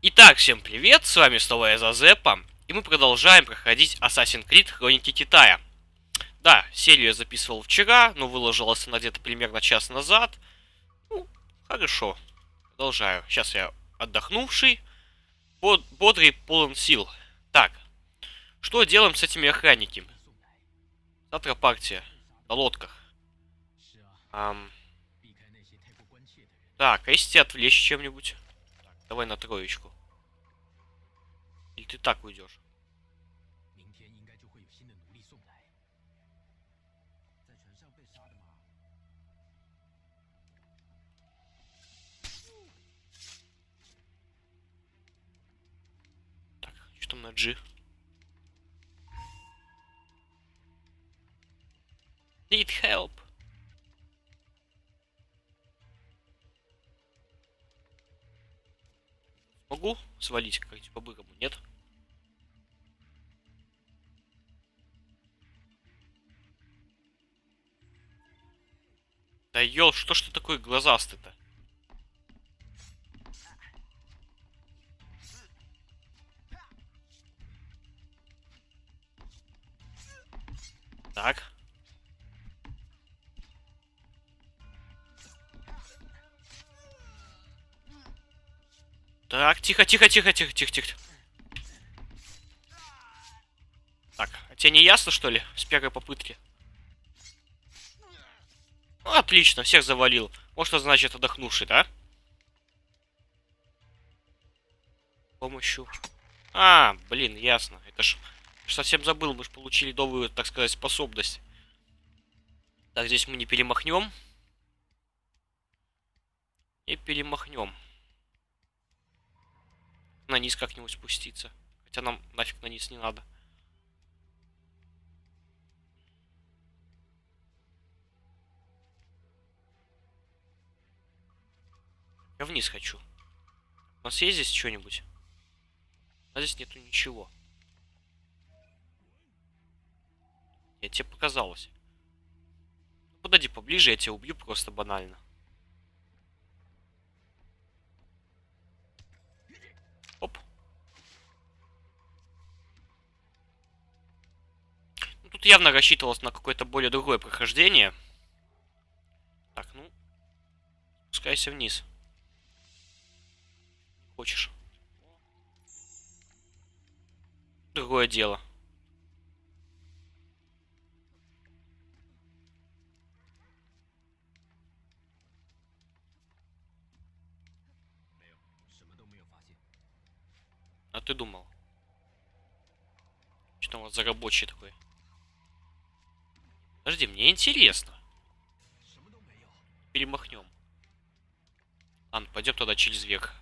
Итак, всем привет, с вами снова я, Зазепа, и мы продолжаем проходить Assassin's Creed Хроники Китая. Да, серию я записывал вчера, но выложилась она где-то примерно час назад. Ну, хорошо, продолжаю. Сейчас я отдохнувший, бодрый, полон сил. Так, что делаем с этими охранниками? Завтра партия на лодках. Так, а если тебя отвлечь чем-нибудь? Так, давай на троечку. Или ты так уйдешь? Так, что там на G? Need help. Могу свалить как-нибудь по-бырому, нет? Да ёл, что ж ты такой глазастый-то? Так. Так, тихо, тихо, тихо, тихо, тихо, тихо. Так, а тебе не ясно, что ли, с первой попытки? Ну, отлично, всех завалил. Вот что значит отдохнувший, да? С помощью... А, блин, ясно. Это ж... Совсем забыл, мы же получили новую, так сказать, способность. Так, здесь мы не перемахнем. Не перемахнем. На низ как-нибудь спуститься. Хотя нам нафиг на низ не надо. Я вниз хочу. У нас есть здесь что-нибудь? А здесь нету ничего. Я тебе показалось. Подойди поближе, я тебя убью просто банально. Оп. Ну, тут явно рассчитывалось на какое-то более другое прохождение. Так, ну. Спускайся вниз. Хочешь. Другое дело. А ты думал? Что там у вас за рабочий такой? Подожди, мне интересно. Перемахнем. Ладно, пойдем тогда через век.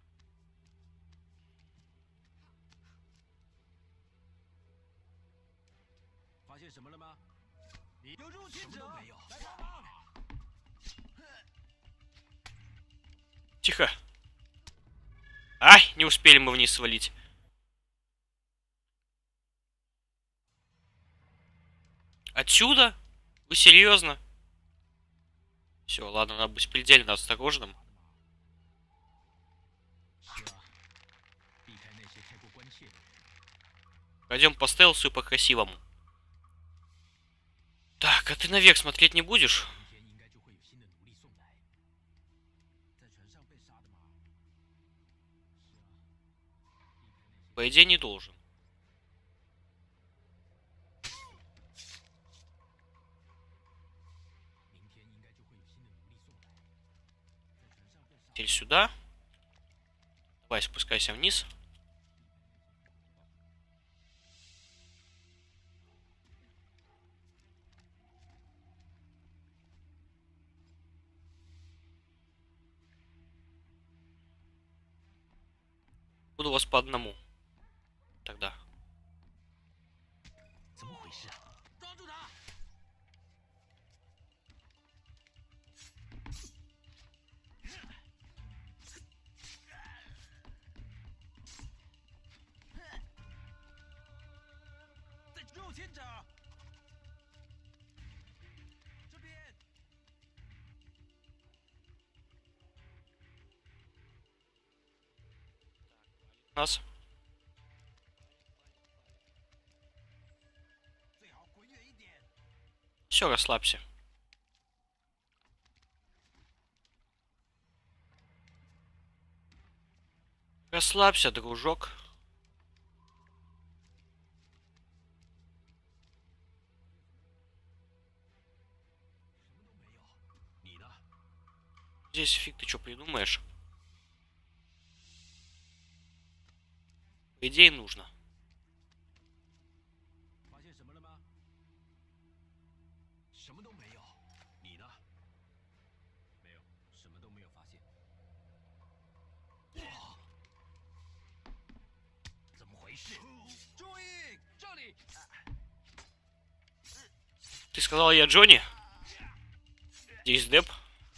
Тихо. Ай, не успели мы вниз свалить. Отсюда? Вы серьезно? Все, ладно, надо быть предельно осторожным. Пойдем по стелсу и по красивому. Так, а ты наверх смотреть не будешь? По идее, не должен. Теперь сюда. Давай, спускайся вниз. Буду вас по одному. Тогда. нас. Все, расслабься. Расслабься, дружок. Здесь фиг ты что придумаешь. По идее нужно. Ты сказал, я Джонни? Здесь Деп.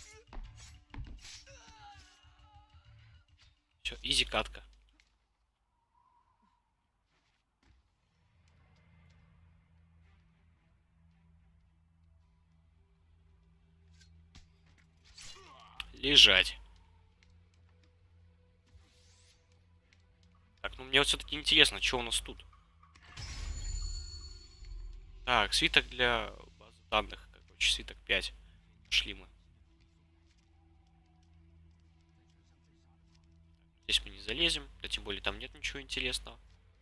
Все, изи катка. Лежать. Так, ну мне вот все-таки интересно, что у нас тут. Так, свиток для базы данных. Короче, свиток 5. Шли мы. Здесь мы не залезем. Да тем более там нет ничего интересного.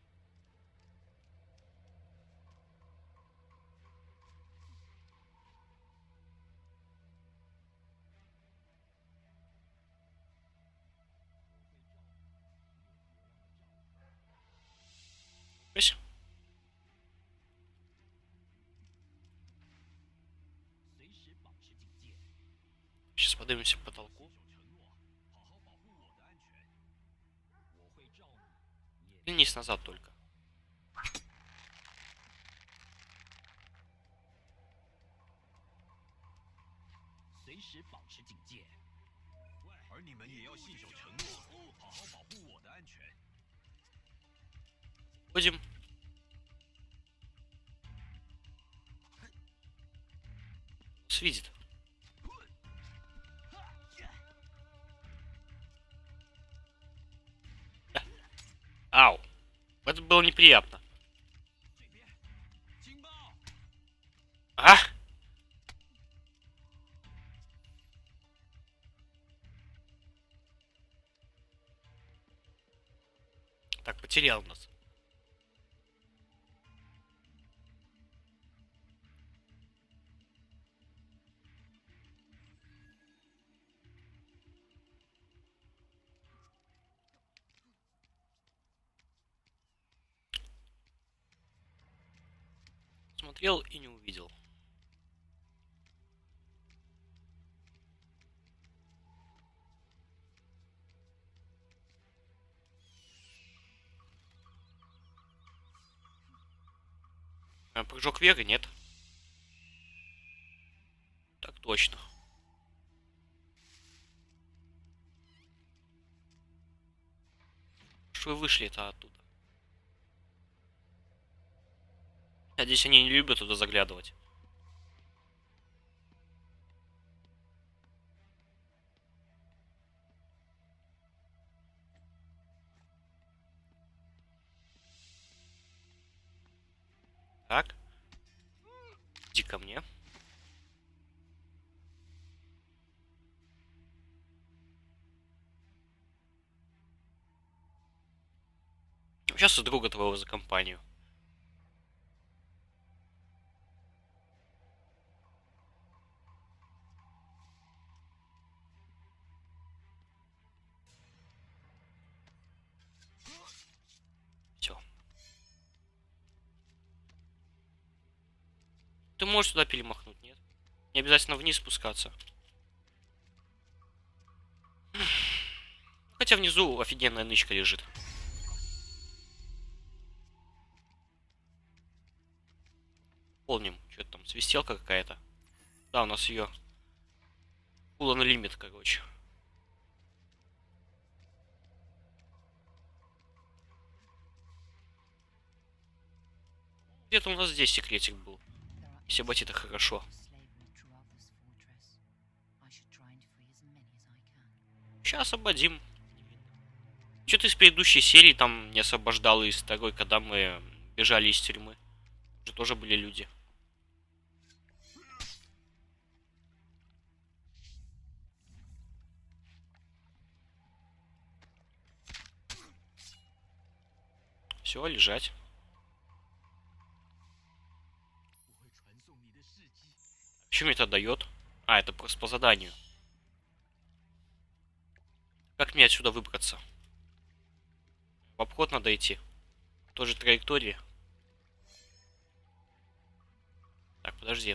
Здесь. Сейчас поднимемся к потолку. Вернись назад только. Будем. Свидит. Ау. Это было неприятно. А? Так, потерял нас. Смотрел и не увидел. Прыжок вверх нет. Так точно. Что вы вышли-то оттуда? Надеюсь, они не любят туда заглядывать. Так. Иди ко мне. Сейчас у друга твоего за компанию. Все. Ты можешь туда перемахнуть, нет? Не обязательно вниз спускаться. Хотя внизу офигенная нычка лежит. Помним, что-то там, свистелка какая-то. Да, у нас ее full on limit, короче. Где-то у нас здесь секретик был. Если бы это хорошо. Сейчас освободим. Что-то из предыдущей серии там не освобождало из второй, когда мы бежали из тюрьмы. Уже тоже были люди. Все, лежать. Что мне это дает? А, это просто по заданию. Как мне отсюда выбраться? В обход надо идти. Тоже траектории. Так, подожди.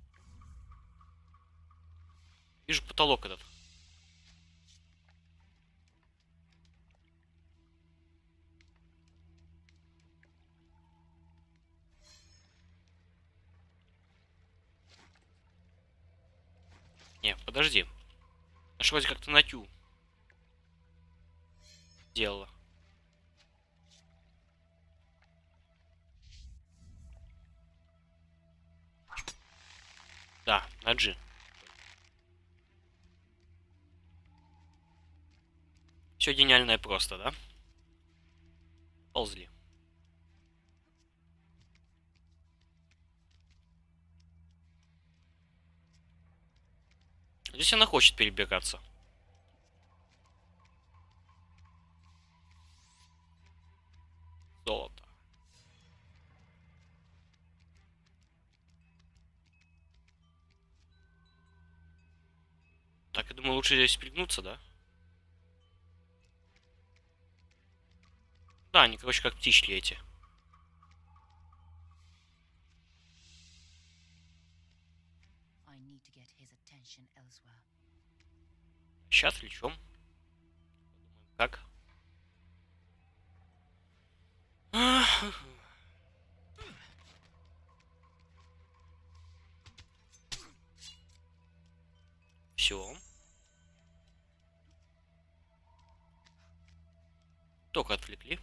Вижу потолок этот. Не, подожди. Аж вроде как-то на тю делала. Да, на G. Все гениальное просто, да? Ползли. Здесь она хочет перебираться. Золото. Так, я думаю, лучше здесь пригнуться, да? Да, они, короче, как птички эти. Сейчас отвлечем. Как? Все. Только отвлекли.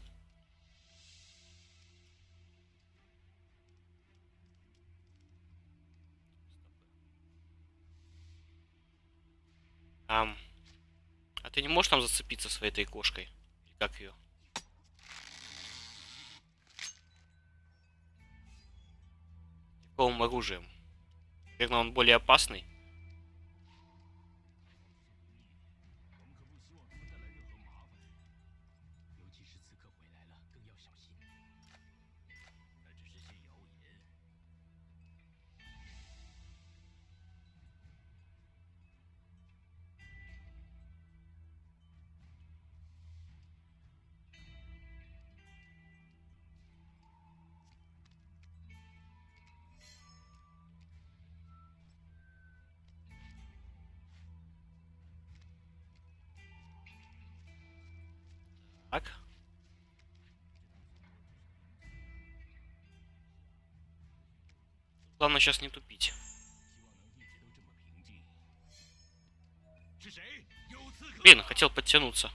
А ты не можешь там зацепиться своей этой кошкой? Или как ее? Каковым оружием? Наверное, он более опасный. Так. Главное сейчас не тупить. Блин, хотел подтянуться.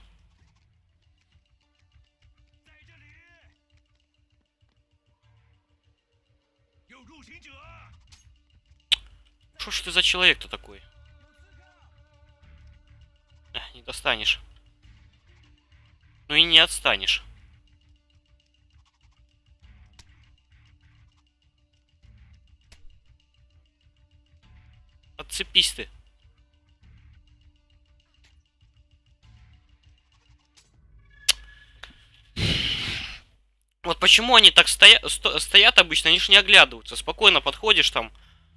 Что ж ты за человек-то такой? Не достанешь. Ну и не отстанешь. Отцепись ты. Вот почему они так стоят обычно, они же не оглядываются. Спокойно подходишь там.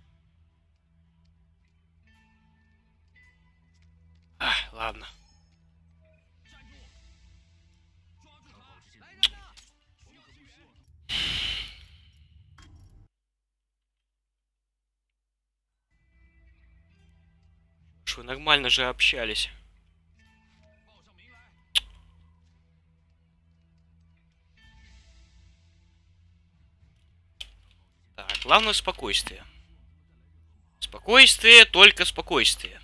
Ладно. Что, нормально же общались. Так, главное спокойствие. Спокойствие, только спокойствие.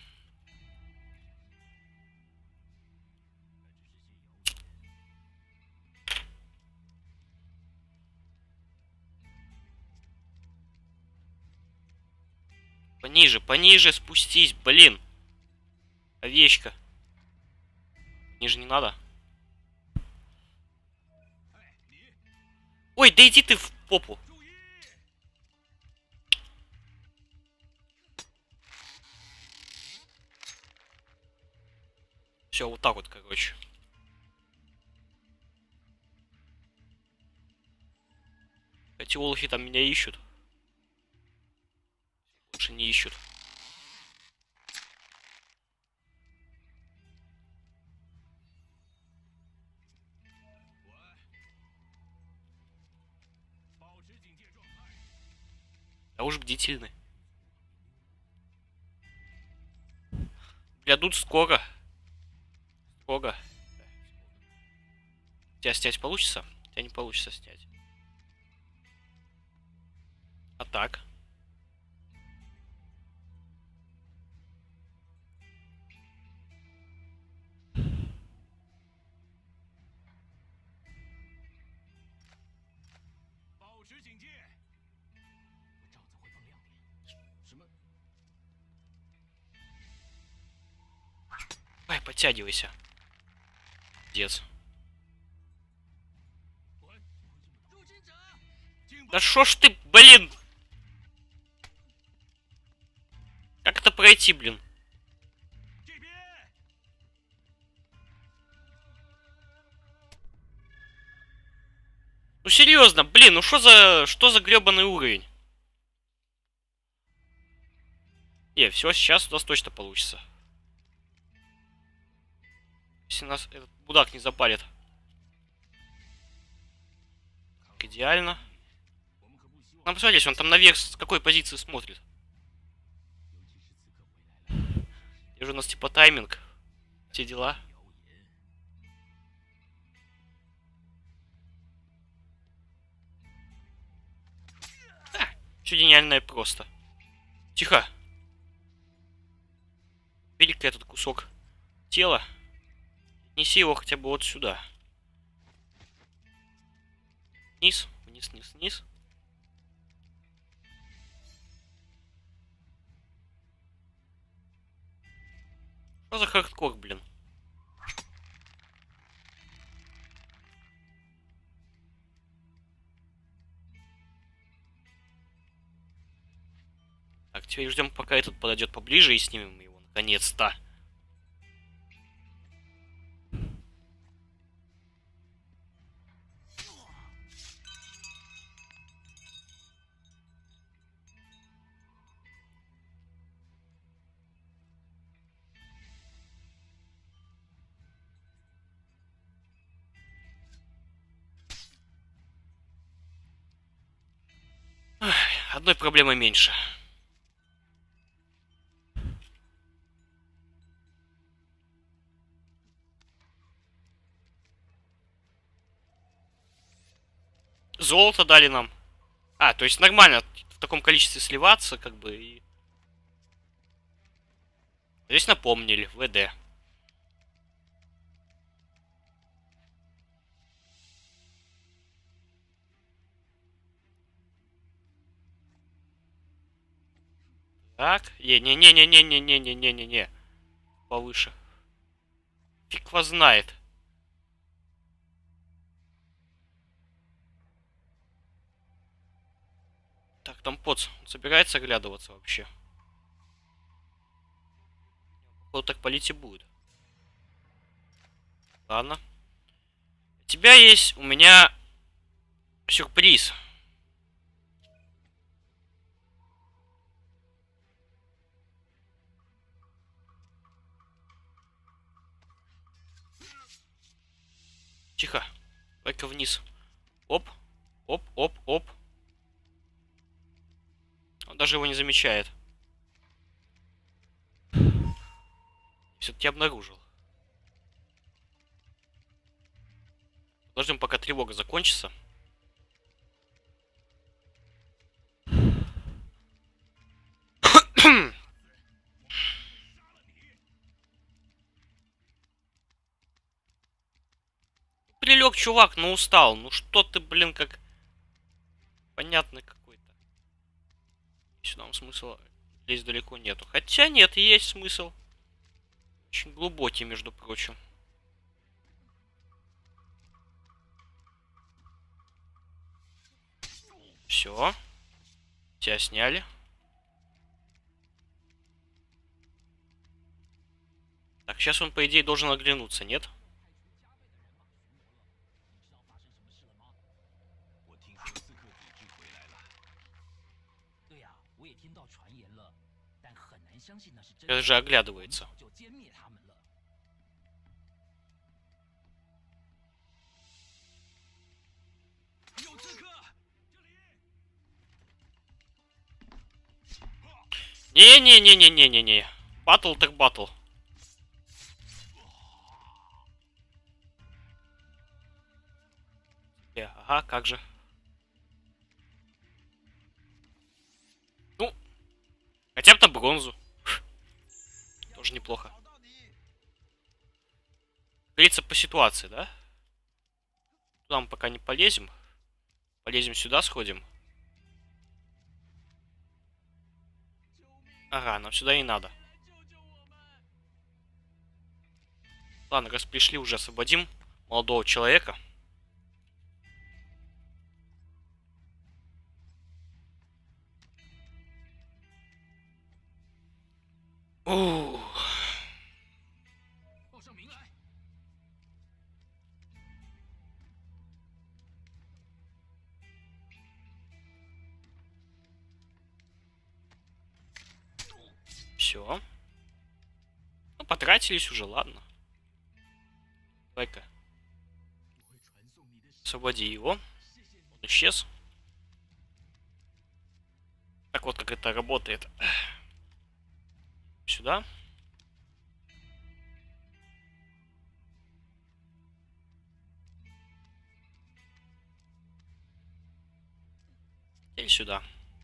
Пониже, пониже спустись, блин. Овечка. Ниже не надо. Ой, да иди ты в попу. Все, вот так вот, короче. Эти олухи там меня ищут. Больше не ищут. А уж бдительны. Глядут скоро. Скоро. Тебя снять получится? Тебя не получится снять. А так? Ай, подтягивайся. Дец. Да шо ж ты, блин! Как это пройти, блин? Ну серьезно, блин, ну что за гребаный уровень? Не, все, сейчас у нас точно получится. Если нас этот будак не запалит. Так, идеально. Ну, посмотрите, он там наверх с какой позиции смотрит. Где же у нас типа тайминг? Все дела. Все гениальное просто. Тихо. Видите этот кусок тела? Неси его хотя бы вот сюда. Вниз, вниз, вниз, вниз. Что за хардкор, блин? Так, теперь ждем, пока этот подойдет поближе и снимем его наконец-то. Одной проблемой меньше. Золото дали нам. А, то есть нормально в таком количестве сливаться, как бы, и... Здесь напомнили, ВД. Так, не-не-не-не-не-не-не-не-не-не. Повыше. Фиг вас знает. Так, там поц, он собирается оглядываться вообще? Вот так полить и будет. Ладно. У тебя есть у меня сюрприз. Тихо. Давай-ка вниз. Оп. Оп, оп, оп. Он даже его не замечает. Все-таки обнаружил. Подождем, пока тревога закончится. Прилег, чувак, но устал. Ну что ты, блин, как... Понятный какой-то. Сюда смысла лезть далеко нету. Хотя нет, есть смысл. Очень глубокий, между прочим. Все. Тебя сняли. Так, сейчас он, по идее, должен оглянуться, нет? Это же оглядывается. Не-не-не-не-не-не-не. Батл так батл. Ага, как же. Ну, хотя бы там бронзу. Тоже неплохо. Говорится по ситуации, да? Туда мы пока не полезем. Полезем сюда, сходим. Ага, нам сюда не надо. Ладно, раз пришли, уже освободим молодого человека. Все. Ну, потратились уже, ладно. Давай-ка. Освободи его. Он исчез. Так вот, как это работает. Сюда. И сюда.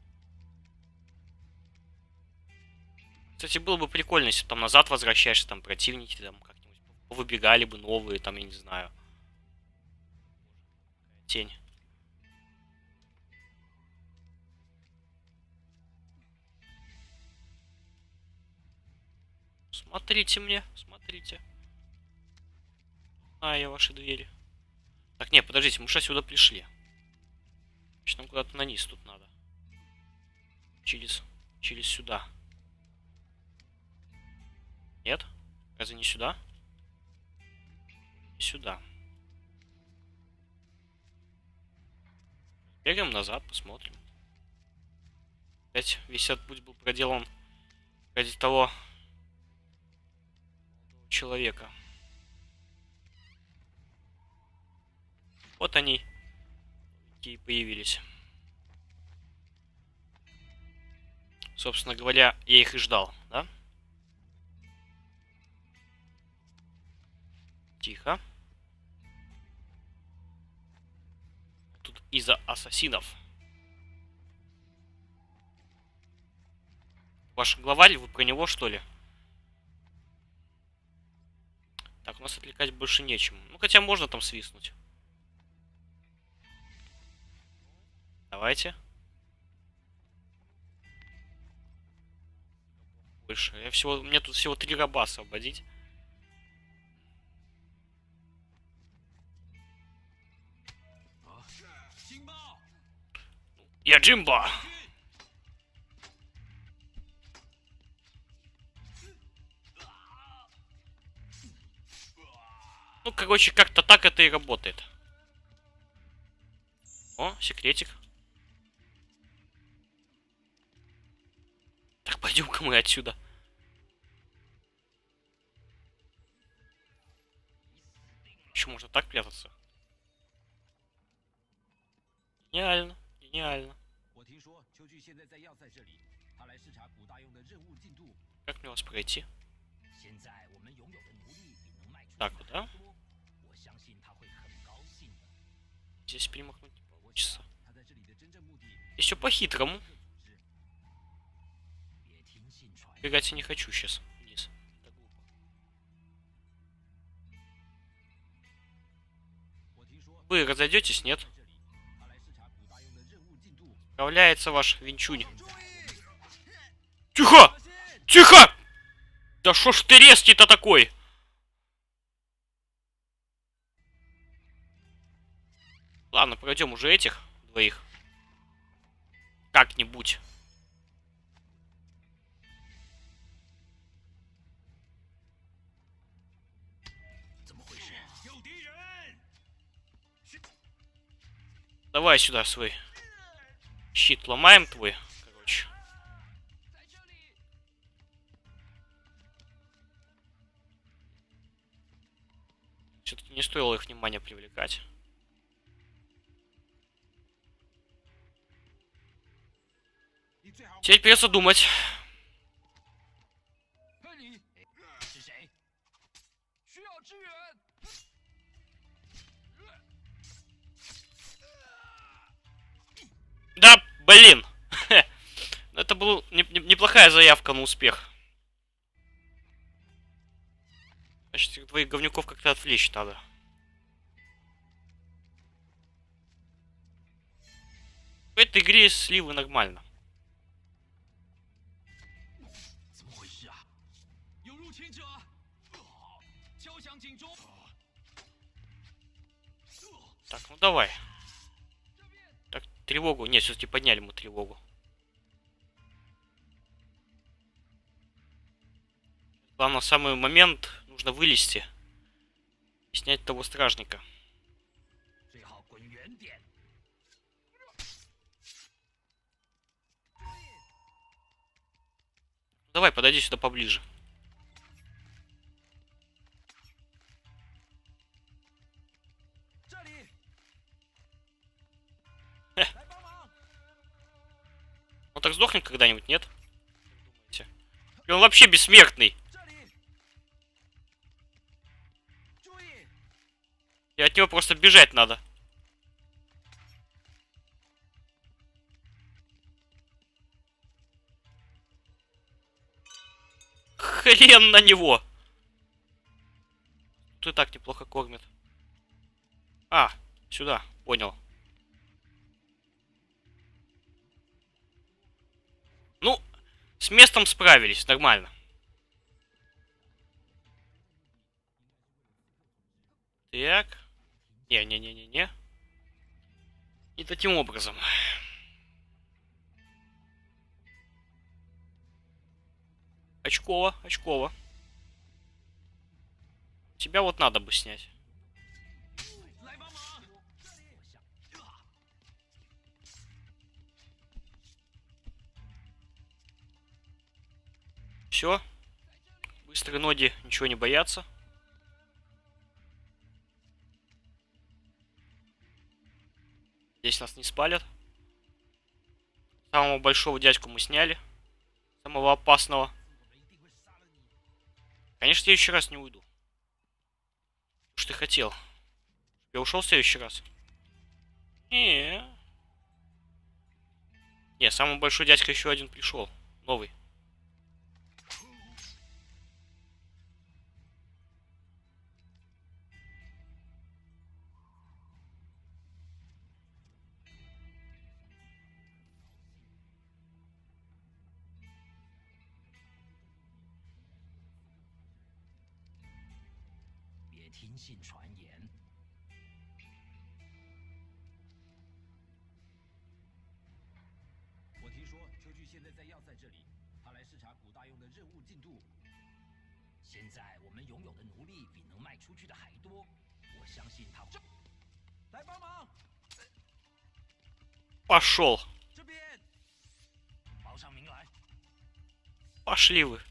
Кстати, было бы прикольно, если там назад возвращаешься, там противники там как-нибудь выбегали бы новые, там, я не знаю. Тень. Смотрите мне, смотрите. А, я ваши двери. Так, не, подождите, мы сейчас сюда пришли. Значит, нам куда-то на низ тут надо. Через сюда. Нет? Разве не сюда? Не сюда. Бегаем назад, посмотрим. Опять весь этот путь был проделан ради того человека. Вот они и появились. Собственно говоря, я их и ждал, да? Тихо. Тут из-за ассасинов. Ваш главарь, вы про него, что ли? Так, у нас отвлекать больше нечем. Ну, хотя можно там свистнуть. Давайте. Больше. Мне тут всего 3 раба освободить. Я Джимбо! Ну, короче, как-то так это и работает. О, секретик. Так, пойдем-ка мы отсюда. Еще можно так прятаться. Гениально, гениально. Как мне вас пройти? Так вот, да? Здесь перемахнуть не получится. Еще по-хитрому. Бегать я не хочу сейчас вниз. Это глупо. Вы разойдетесь, нет? Справляется ваш Винчунь. Тихо! Тихо! Да шо ж ты резкий-то такой? Ладно, пройдем уже этих двоих. Как-нибудь. Давай сюда свой щит ломаем твой. Короче. Все-таки не стоило их внимание привлекать. Теперь придется думать. Да, блин! Это была неплохая заявка на успех. Значит, твоих говнюков как-то отвлечь надо. В этой игре сливы нормально. Так, ну давай. Так, тревогу. Нет, все-таки подняли мы тревогу. Главное, в самый момент нужно вылезти и снять того стражника. Давай, подойди сюда поближе. Он так сдохнет когда-нибудь, нет? И он вообще бессмертный. И от него просто бежать надо. Хрен на него. Тут и так неплохо кормят. А, сюда, понял. Ну, с местом справились, нормально. Так. Не-не-не-не-не. И таким образом. Очково, очково. Тебя вот надо бы снять. Все. Быстрые ноги ничего не боятся. Здесь нас не спалят. Самого большого дядьку мы сняли. Самого опасного. Конечно, я еще раз не уйду. Что ты хотел? Я ушел в следующий раз? Не, самый большой дядька еще один пришел. Новый. Пошел. Пошли вы.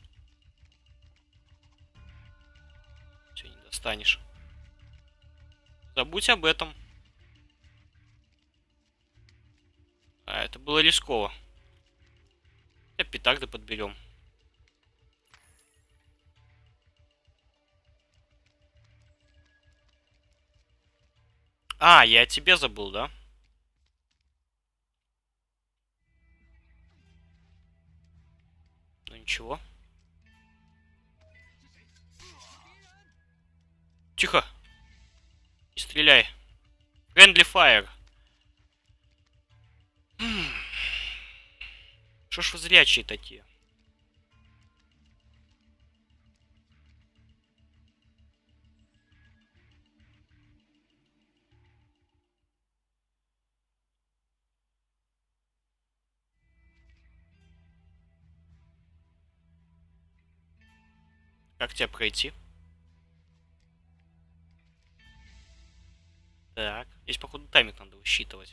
Все, не достанешь. Забудь об этом. А, это было рисково. Пятак да подберем. А, я о тебе забыл, да? Ну ничего. Тихо. Не стреляй. Friendly fire. Что ж вы зрячие такие? Как тебя пройти? Так, здесь, походу, тайминг надо высчитывать.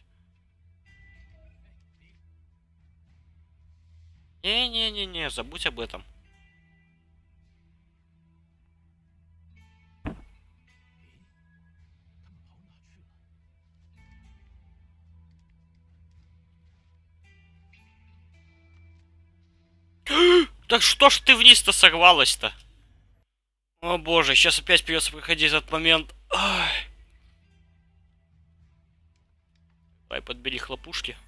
Не-не-не-не, забудь об этом. Так что ж ты вниз-то сорвалась-то? О боже, сейчас опять придется проходить этот момент. Ай. Давай, подбери хлопушки.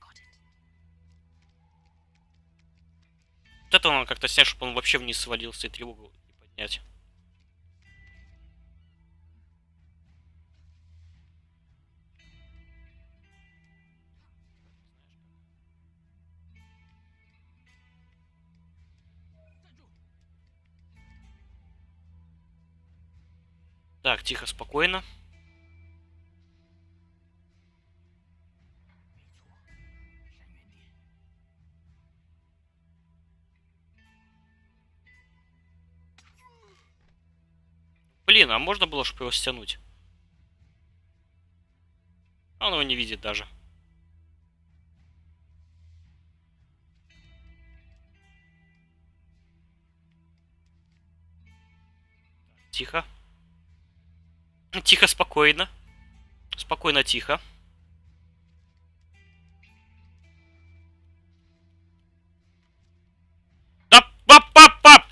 Вот это надо как-то снять, чтобы он вообще вниз свалился и тревогу не поднять. Так, тихо, спокойно. Блин, а можно было, чтобы его стянуть? Он его не видит даже. Тихо. Тихо, спокойно. Спокойно, тихо. Да, пап!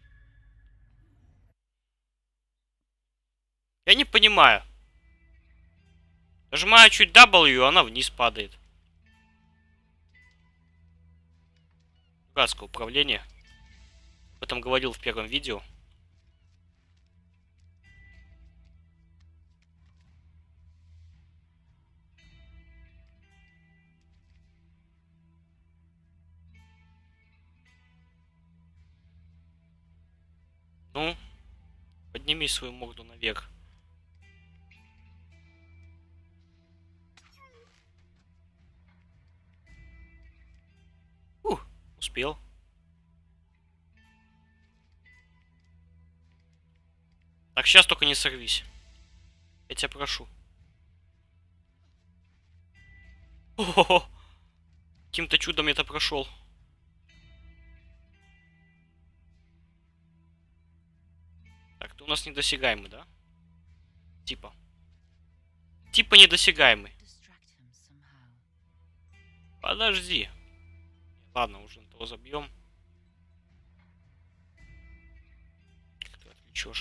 Я не понимаю. Нажимаю чуть W, она вниз падает. Дурацкое управление. Об этом говорил в первом видео. Ну, подними свою морду наверх. Успел. Так, сейчас только не сорвись. Я тебя прошу. О-хо-хо. Каким-то чудом это прошел. Так, ты у нас недосягаемый, да? Типа. Типа недосягаемый. Подожди. Ладно, уже на того забьем. Как ты отвлечешь?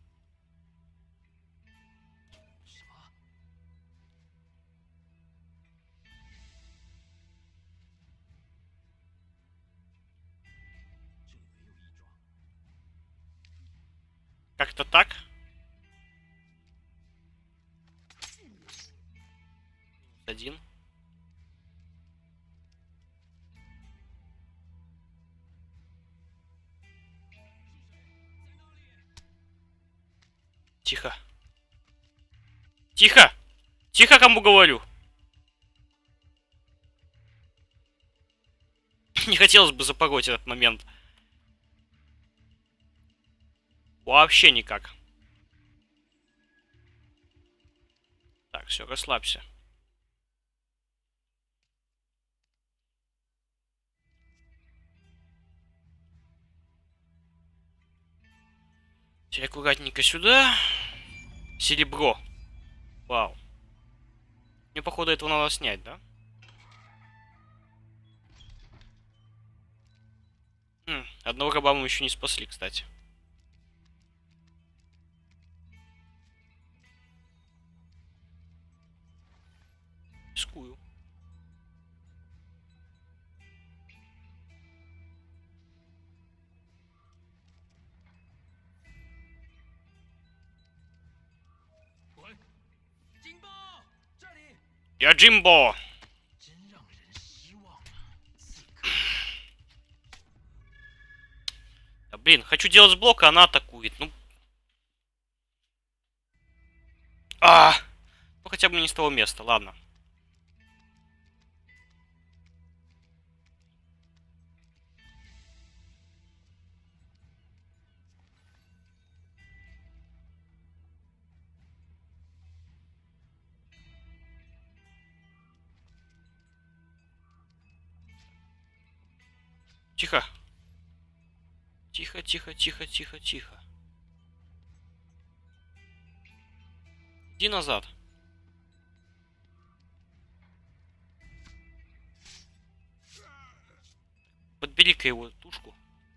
Как-то так. Один. Тихо. Тихо! Тихо, кому говорю! Не хотелось бы запороть этот момент. Вообще никак. Так, все, расслабься. Теперь аккуратненько сюда. Серебро. Вау. Мне, походу, этого надо снять, да? Одного раба мы еще не спасли, кстати. Рискую. Я Джимбо! Да, блин, хочу делать с блока, она атакует. Ну хотя бы не с того места, ладно. Тихо. Тихо, тихо, тихо, тихо, тихо. Иди назад. Подбери-ка его тушку.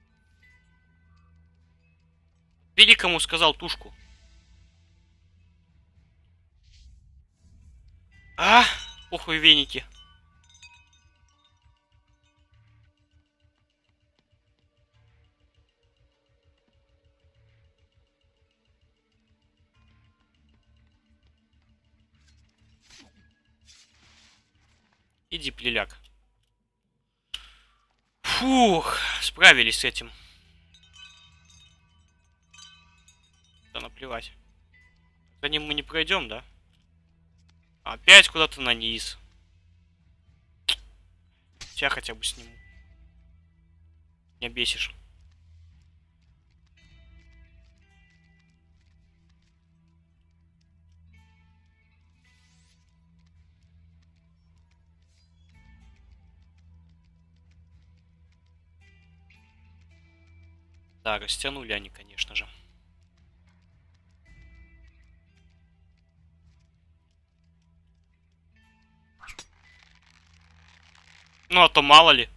Бери, кому сказал, тушку. А, похуй веники. Иди, плеляк. Фух, справились с этим. Да наплевать. За ним мы не пройдем, да? Опять куда-то на низ. Тебя хотя бы сниму. Меня бесишь. Да, растянули они, конечно же. Ну, а то мало ли.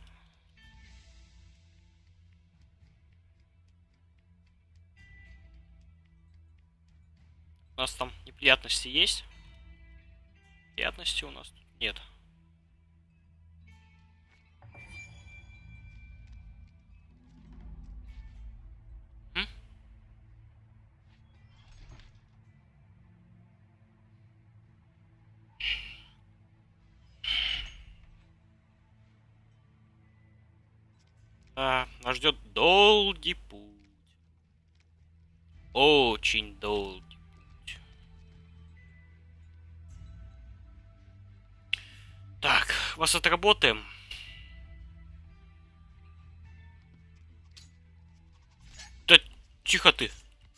У нас там неприятности есть? Неприятностей у нас тут нет. М? Да, нас ждет долгий путь. Очень долгий путь. Так, вас отработаем. Да тихо ты.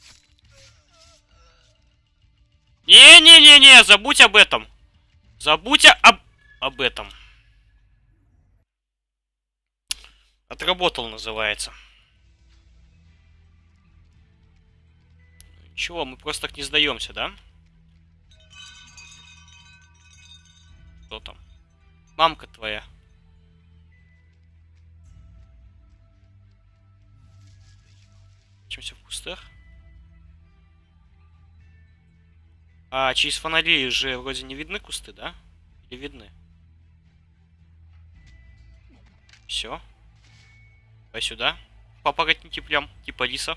Не-не-не-не, забудь об этом. Забудь об этом. Отработал, называется. Ничего, мы просто так не сдаемся, да? Кто там? Мамка твоя. Учимся в кустах. А через фонари же вроде не видны кусты, да? Или видны? Все. Давай сюда. Папоротники прям, типа риса.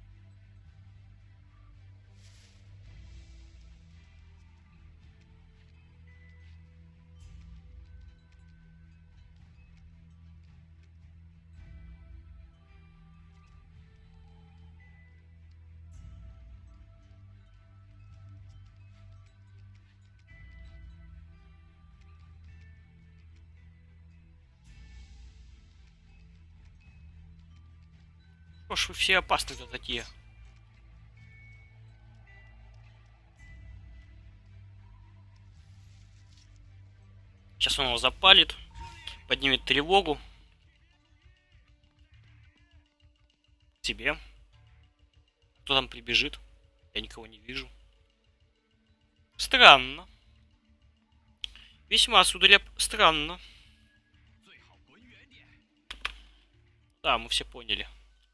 Уж вы все опасны-то такие. Сейчас он его запалит. Поднимет тревогу. К тебе. Кто там прибежит? Я никого не вижу. Странно. Весьма, сударь, странно. Да, мы все поняли.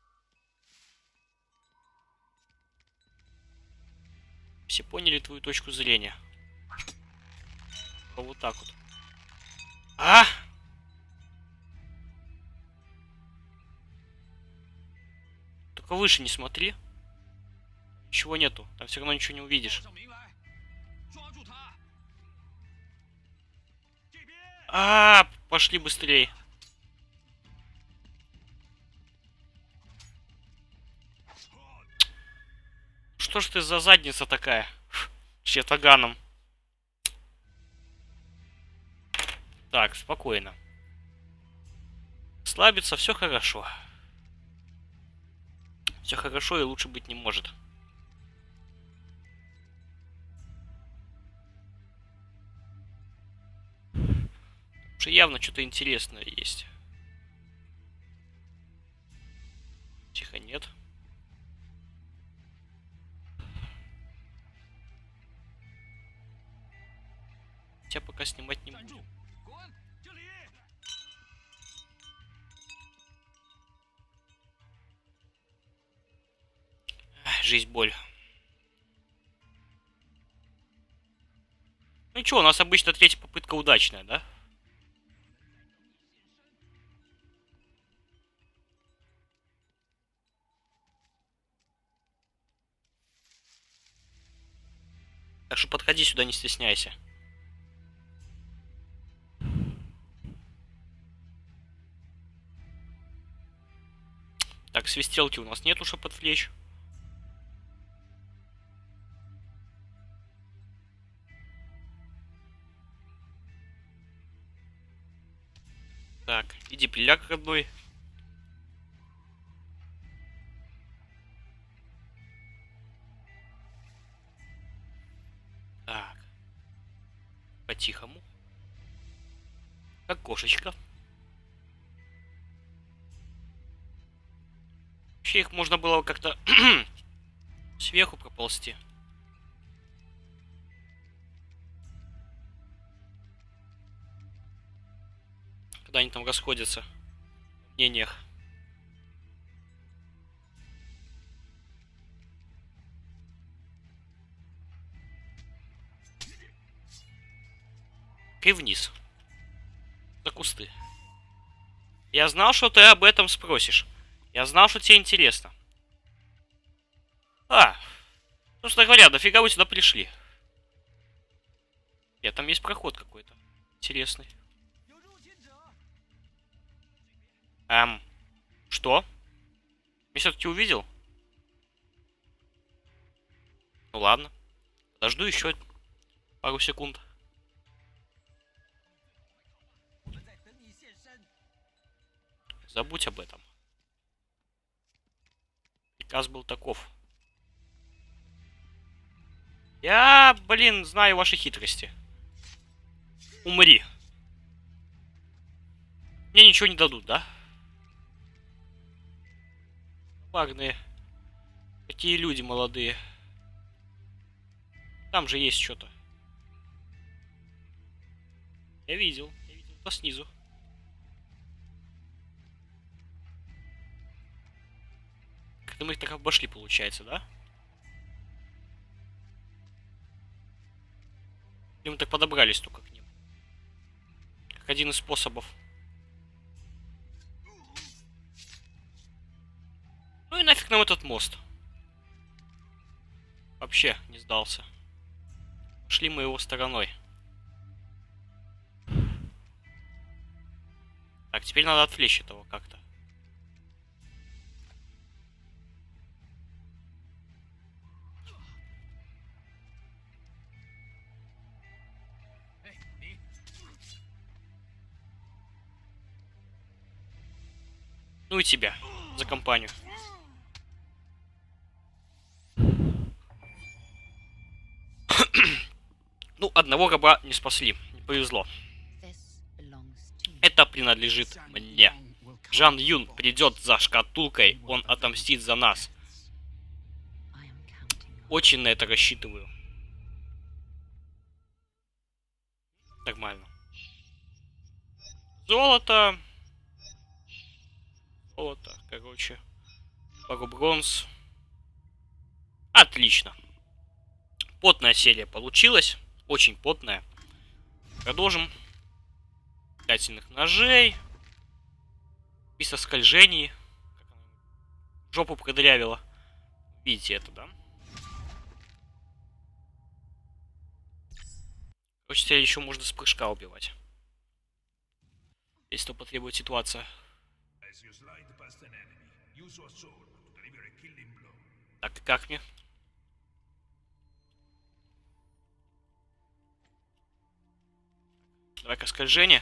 Все поняли твою точку зрения. Вот так вот. А! Только выше не смотри. Ничего нету. Там все равно ничего не увидишь. А, пошли быстрее. Что ж ты за задница такая? С ятаганом. Так, спокойно. Слабиться, все хорошо. Все хорошо и лучше быть не может. Уже явно что-то интересное есть. тебя пока снимать не буду. Жизнь, боль. Ну ничего, у нас обычно третья попытка удачная, да? Так что подходи сюда, не стесняйся. Так, свистелки у нас нет уже под флеч. Так, иди приляг, родной. Так. По-тихому. Как кошечка. Вообще их можно было как-то сверху проползти. Когда они там расходятся в мнениях. И вниз. За кусты. Я знал, что ты об этом спросишь. Я знал, что тебе интересно. Собственно говоря, дофига вы сюда пришли? Нет, там есть проход какой-то. Интересный. Что? Я все-таки увидел? Ну ладно. Подожду еще пару секунд. Забудь об этом. Приказ был таков. Я, блин, знаю ваши хитрости. Умри. Мне ничего не дадут, да? Вагные. Какие люди молодые. Там же есть что-то. Я видел это снизу. Как-то мы их так обошли, получается, да? И мы так подобрались только к ним. Как один из способов. Ну и нафиг нам этот мост. Вообще не сдался. Шли мы его стороной. Так, теперь надо отвлечь этого как-то. Ну и тебя за компанию. Ну, одного раба не спасли. Не повезло. Это принадлежит мне. Жан Юн придет за шкатулкой. Он отомстит за нас. Очень на это рассчитываю. Нормально. Золото. Золото, короче. Пару бронз. Отлично. Потная серия получилась. Очень потная. Продолжим. 5 сильных ножей. Без оскольжений. Жопу продырявила. Видите это, да? Короче, теперь еще можно с прыжка убивать. Если то потребует ситуация. Так, как мне? Давай-ка скольжение.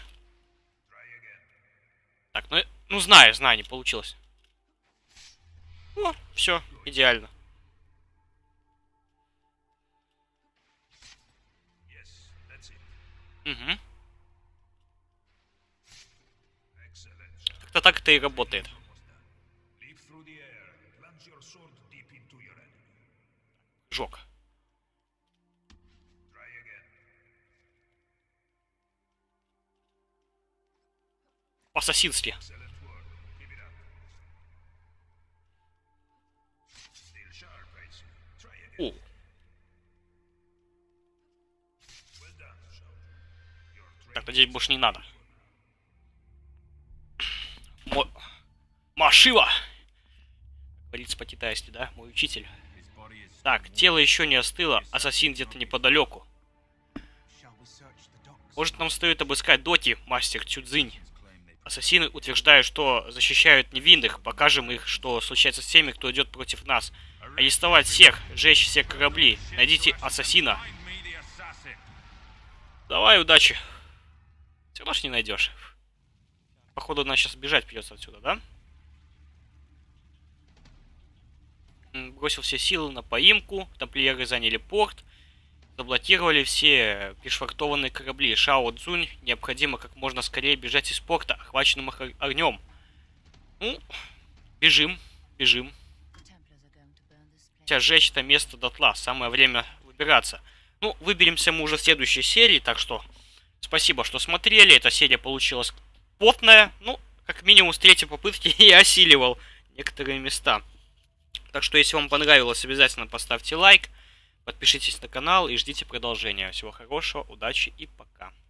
Так, ну знаю, не получилось. О, все, идеально. Угу. Как-то так это и работает. Жог. по-ассасински. О. Так, надеюсь, больше не надо. Машива! Говорится по-китайски, да? Мой учитель. Так, тело еще не остыло. Ассасин где-то неподалеку. Может, нам стоит обыскать доки, мастер Цюцзинь? Ассасины утверждают, что защищают невинных. Покажем их, что случается с теми, кто идет против нас. Арестовать всех, сжечь все корабли. Найдите ассасина. Давай, удачи. Все равно ж не найдешь. Походу, нам сейчас бежать придется отсюда, да? Бросил все силы на поимку. Тамплиеры заняли порт. Заблокировали все пришвартованные корабли. Шао Цзунь необходимо как можно скорее бежать из порта, охваченным огнем. Ну, бежим, бежим. Сейчас сжечь это место дотла. Самое время выбираться. Ну, выберемся мы уже в следующей серии, так что спасибо, что смотрели. Эта серия получилась потная. Ну, как минимум с третьей попытки я осиливал некоторые места. Так что, если вам понравилось, обязательно поставьте лайк. Подпишитесь на канал и ждите продолжения. Всего хорошего, удачи и пока.